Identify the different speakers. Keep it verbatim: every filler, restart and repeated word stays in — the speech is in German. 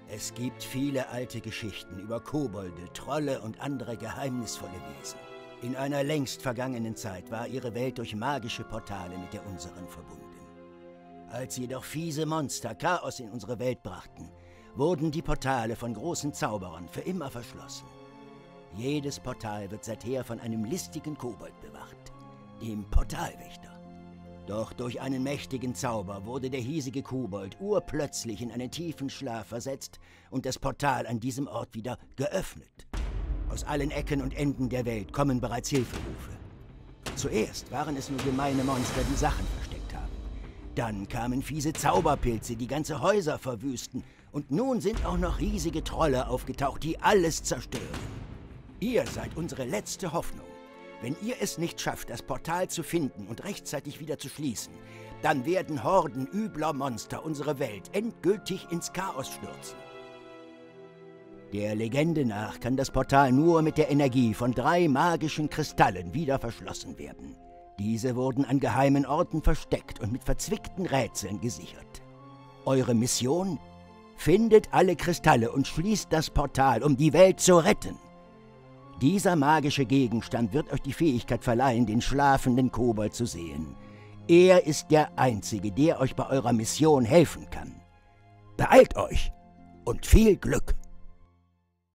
Speaker 1: Es gibt viele alte Geschichten über Kobolde, Trolle und andere geheimnisvolle Wesen. In einer längst vergangenen Zeit war ihre Welt durch magische Portale mit der unseren verbunden. Als jedoch fiese Monster Chaos in unsere Welt brachten, wurden die Portale von großen Zauberern für immer verschlossen. Jedes Portal wird seither von einem listigen Kobold bewacht, dem Portalwächter. Doch durch einen mächtigen Zauber wurde der hiesige Kobold urplötzlich in einen tiefen Schlaf versetzt und das Portal an diesem Ort wieder geöffnet. Aus allen Ecken und Enden der Welt kommen bereits Hilferufe. Zuerst waren es nur gemeine Monster, die Sachen versteckt haben. Dann kamen fiese Zauberpilze, die ganze Häuser verwüsten. Und nun sind auch noch riesige Trolle aufgetaucht, die alles zerstören. Ihr seid unsere letzte Hoffnung. Wenn ihr es nicht schafft, das Portal zu finden und rechtzeitig wieder zu schließen, dann werden Horden übler Monster unsere Welt endgültig ins Chaos stürzen. Der Legende nach kann das Portal nur mit der Energie von drei magischen Kristallen wieder verschlossen werden. Diese wurden an geheimen Orten versteckt und mit verzwickten Rätseln gesichert. Eure Mission? Findet alle Kristalle und schließt das Portal, um die Welt zu retten. Dieser magische Gegenstand wird euch die Fähigkeit verleihen, den schlafenden Kobold zu sehen. Er ist der Einzige, der euch bei eurer Mission helfen kann. Beeilt euch und viel Glück!